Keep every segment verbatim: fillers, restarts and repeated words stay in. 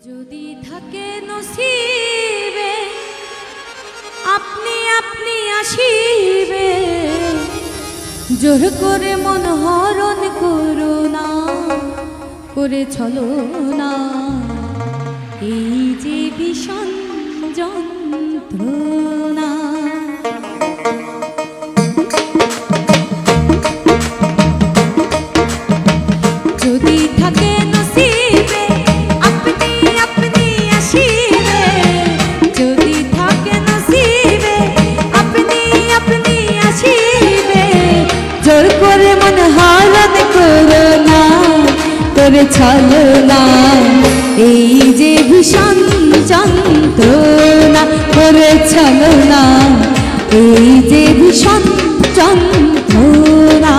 যদি থাকে নসিবে আপনি আপনি আসিবে, জোর করে মন হরণ করো না, করে চলো না এই যে ভীষণ যন্ত্রণা। যদি থাকে নসিবে আপনি আপনি আসিবে, যদি থাকে নসিবে আপনি আপনি আসিবে, জোর করে মন হরণ করো না, করে চলো না এই যে ভীষণ যন্ত্রণা, করে চলো না এই যে ভীষণ যন্ত্রণা।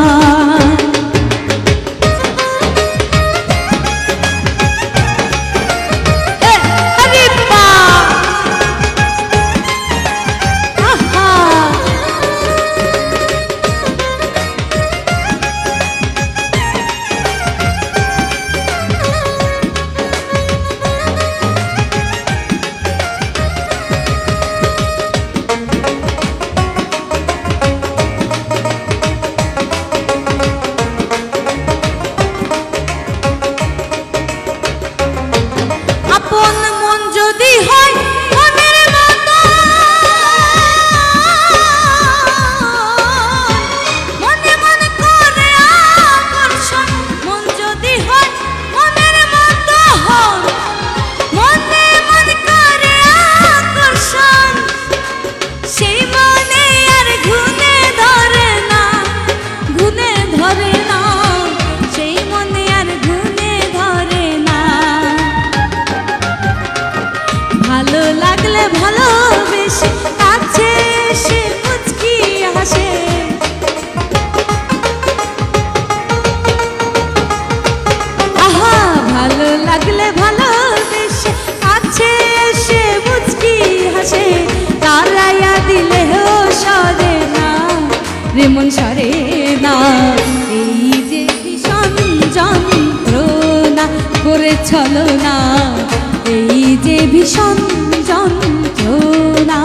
মন সরে না এই যে ভীষণ যন্ত্রণা, করে চলো না এই যে ভীষণ যন্ত্রণা।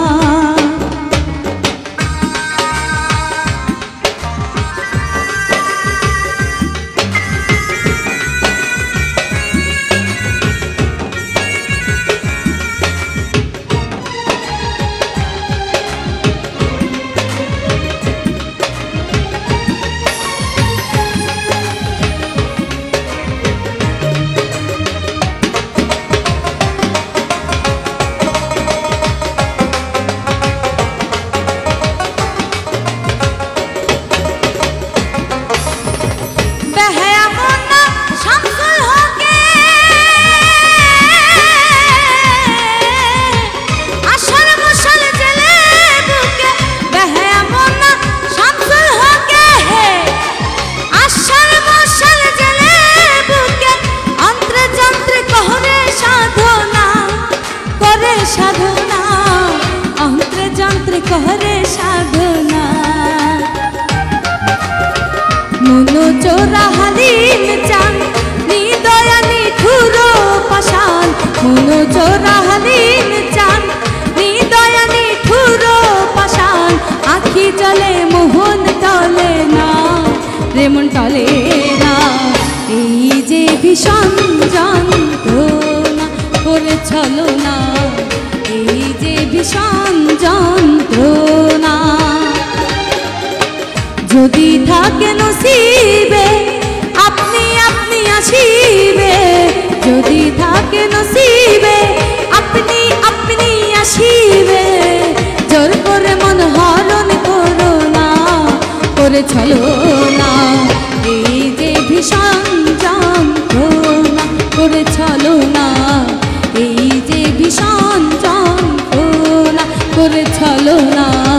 সাধনা অন্ত্রে যন্ত্রে করে সাধনা, মন চোরা হালিম চান হৃদয়া নিঠুর পাষাণ, মন চোরা হালিম চান হৃদয়া নিঠুর পাষাণ, আখি জলে মোহন টলে না, রেমন টলে না এই যে ভীষণ যন্ত্রণা, করে চলো না এই যে ভীষণ যন্ত্রণা। যদি থাকে নসিবে আপনি আপনি আসিবে, যদি থাকে নসিবে আপনি আপনি আসিবে, জোর করে মন হরণ করো না, করে চলো না এই যে ভীষণ যন্ত্রণা, করে চলো না এই যে ভীষণ যন্ত্রণা, করে চলো না।